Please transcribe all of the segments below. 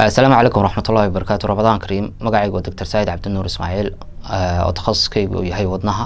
السلام عليكم ورحمة الله وبركاته. رمضان كريم. مقاعد دكتور سعيد عبد النور إسماعيل وتخصص كيجو يهي ودنها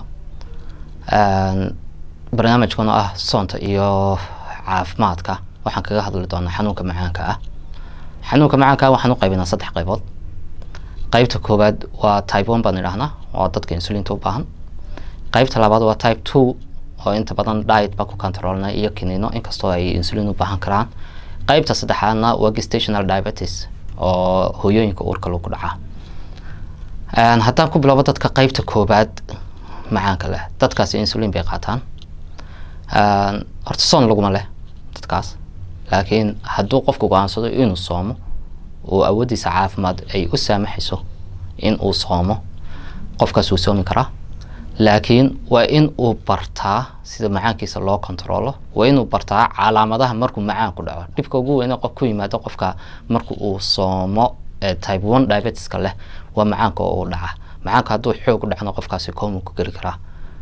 برنامج كنا صنت إياه عافماتك وحن كجاه هذا اللي دون حنوك معاك حنوك معاك وحنوق بين سطح قيبض قيبت كوباد وتايب 1 بنرهنا وعدد كإنسولين توبهن قيبت لبعض وتايب 2 وأنت بدن دايت باكو كنترولنا إياه كنينو إنك استوى إنسولين وبهن كران قيبت صدحنا وجستيشنال دايبيتس oo hooyooyinka uurka lagu dhaca haddaan ku bilaabo dadka qaybta koobaad macaanka leh dadkaas insulin bay qaataan horta soon laguma leh dadkaas laakiin hadduu qofku go'aansado inuu soomo oo awoodiisa caafimaad ay u saamaxayso in uu soomo qofkaas uu soomi karaa laakiin waa in uu bartaa sida macaankiisa loo kontrolo waa in uu bartaa calaamadaha markuu macaan ku dhaco dibka ugu weyn qof ku yimaado qofka markuu uu soomo type 1 diabetes ka leh waa macaanka oo dhaca macaanka hadduu xoog u dhacno qofkaasi koomo ku geli karaa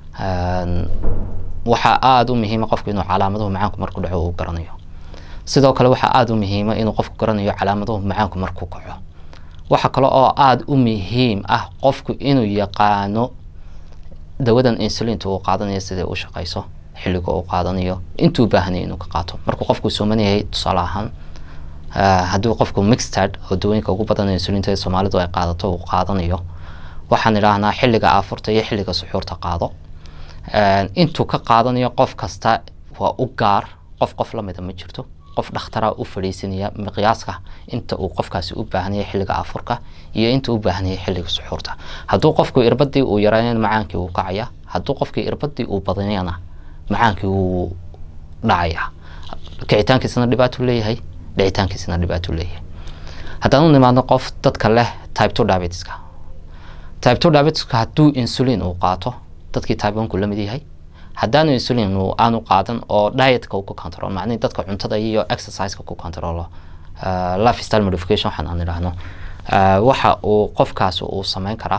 waxa aad u muhiim ah qofku inuu calaamadaha macaanku markuu dhaco uu garanayo sidoo kale waxa aad u muhiim ah inuu qofku garanayo calaamadaha macaanku markuu kaco waxa kale oo aad u muhiim ah qofku inuu yaqaano dawadan insulinta uu qaadanayo sida uu shaqayso xilliga uu qaadanayo intuu baahan yahay inuu ka qaato markuu qofku soomanayay tusaale ahaan haddii qofku mixed oo dawooyinka ugu badan insulinta ee Soomaalidu ay qaadato uu qaadanayo waxaan ilaahnaa xilliga afurta iyo xilliga suxuurta qaado intuu ka qaadanayo qof kasta waa u gaar qof la mid ma jirto qof dhakhtar u fariisinaya miqyaaska inta uu qofkaasi u baahan yahay xilliga afurka iyo inta uu baahan yahay xilliga suxuurta hadduu qofku irbadii uu yareeyay macaankii uu kacaya hadduu qofku irbadii uu badanayna macaankii uu dhacaya kicitaankiisana dhibaato leeyahay dhicitaankiisana dhibaato leeyahay haddaan nimaadno qof dadka leh type 2 diabeteska type 2 diabeteska hadduu insulin uu qaato dadkii type 1 ku la mid yahay haddaan insulin aanu qaadan oo dietka uu ku control macnaheedu dadka cuntada iyo exercise ku controlo lifestyle modification waxaan aan idhaahno waxa uu qofkaas uu sameyn karaa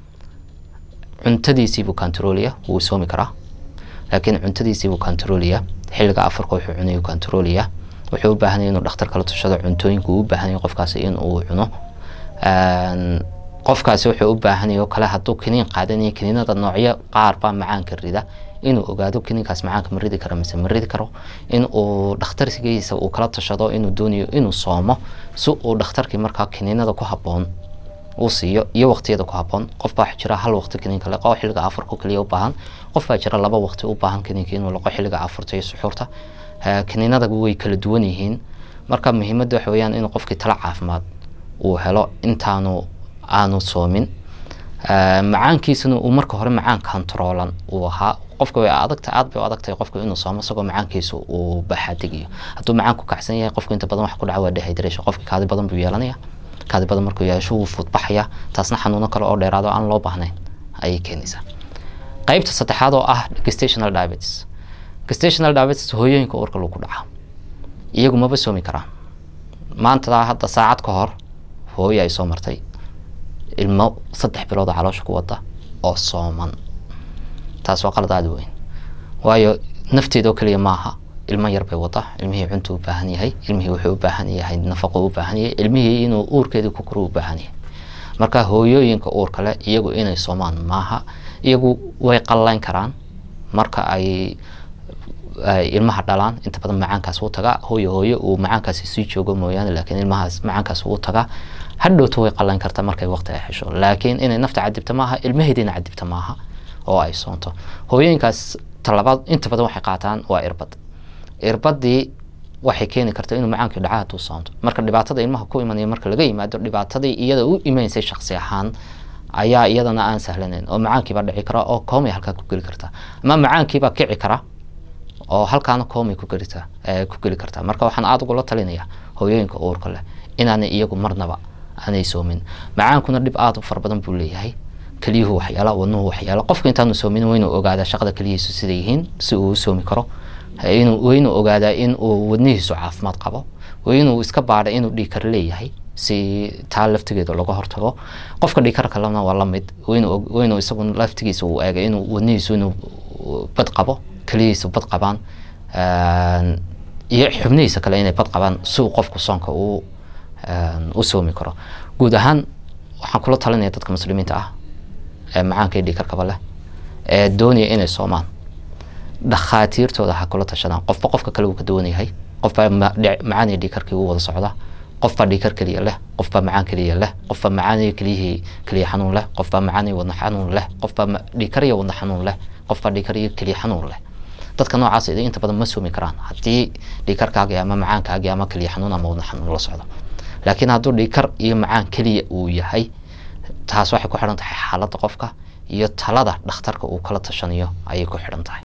cuntadiisii buu controlaya uu soomi karaa laakiin cuntadiisii buu controlaya xilliga afarka wuxuu cunayo controlaya wuxuu u baahan yahay inuu dhakhtar kala tushado cuntooyinka uu u baahan yahay qofkaas in uu cuno qofkaasi wuxuu u baahan yahay kala hadduu kiniin qaadanayo kiniinada noocyo qaar baa macaanka rida inuu ogaado kiniinkaas macaanka ma ridi karo mise ma ridi karo in uu dhakhtarkiisa uu kala tashado inuu doonayo inuu soomo si uu dhakhtarkii markaa kiniinada ku habboon uu siiyo iyo waqtiyada ku habboon qof baa jira hal waqti kiniinka la qabo xilliga afarka kaliya u baahan qof baa jira laba waqti u baahan kiniinka inuu la qabo xilliga afarta iyo suxuurta kiniinada way kala duwan yihiin marka muhiimadda waxa weeyaan in qofkii tala caafimaad uu helo intaanu aanu soomin macaankiisuna uu marka hore macaan controlan uu ahaa qofka way aad bay adagtay qofku inuu soomo isagoo macaankiisu uu baxadigiyo hadduu macaanku kacsan yahay qofku inta badan wax ku dhaca waa dehydration qofka kaadi badan buu yeelanaya kaadi badan markuu yeesho wuu fuud baxaya taasna xanuuno kale oo dheeraado aan loo baahnayn ayay keenaysaa qaybta saddexaad oo ah gestational diabetes hooyooyinka uurka lagu dhaca iyagu maba soomi karaan maanta hadda saacad ka hor hooyo ay soo martay ilmo 3 bilood caloosha ku wada oo sooman taas waa qalad aad weyn waayo nafteedo kaliya maaha ilmo yar bay wada ilmihii cunto u baahan yahay ilmihii wuxuu u baahan yahay nafaqo u baahan yahay ilmihii inuu uurkeeda ku koro u baahan yahay marka hooyooyinka uurka leh iyagu inay soomaan maaha iyagu way qallayn karaan marka ay ilmaha dhalaan inta badan macaankaas uu taga hooyo uu macaankaas sii joogo mooyaan laakiin ilmahaas macaankaas uu taga hadhowto way qallayn kartaa markay waqti ay hesho laakiin inay nafta cadibta maaha ilmaheedina cadibta maaha oo ay soonto hooyooyinkaas talabaad inta badan waxay qaataan waa irbadii waxay keeni kartaa inuu macaankii dhaca hadduu soonto marka dhibaatada ilmaha ku imanayo marka laga yimaado dhibaatadii iyada u imaysay shakhsi ahaan ayaa iyadana aan sahlanayn oo macaankiiba dhici kara oo koomay halkaa ku geli kartaa ama macaankiiba kici kara oo halkaana koomay ku geli kartaa marka waxaan aad ugu la talinayaa hooyooyinka uurka leh inaanay iyagu marnaba aanay soomin macaankuna dhib aad u far badan buu leeyahay kaliyuhu waxyaalo wadnuhu waxyaalo qofka intaanu soomin waa inuu ogaadaa shaqada kaliyihiisu sida yihiin si uu soomi karo inuu ogaadaa in uu wadnihiisu caafimaad qabo waa inuu iska baadho inuu dhiig kar leeyahay si taa laftigeeda laga hortago qofka dhiig karka lana waa la mid waa inuu isagu laftigiisa uu eego inuu wadnihiisu inuu bad qabo kaliyihiisu bad qabaan iyo xubnihiisa kale inay bad qabaan si uu qofku soonka uu u soomi karo guud ahaan waxaan kula talinayaa dadka muslimiinta ah ee macaanka dhiikarkaba leh ee doonaya inay soomaan dhakhaatiirtooda ha kula tashadaan qofka kale uu ka duwan yahay qofba macaan iyo dhiikarkii uu wada socda qofba dhiikar kaliya leh qofba macaan kaliya leh qofba macaan iyo kaliya xanuun leh qofba macaan iyo wadna xanuun leh qofba dhiikar iyo wadna xanuun leh qofba dhiikar iyo kaliya xanuun leh dadka noocaas ah inta badan ma soomi karaan haddii dhiikarkaaga ama macaankaaga ama kaliya xanuun ama wadna xanuun la socdo laakiin hadduu dhiikar iyo macaan kaliya uu yahay taas waxay ku xidhan tahay xaaladda qofka iyo talada dhakhtarka uu kala tashanayo ayay ku xidhan tahay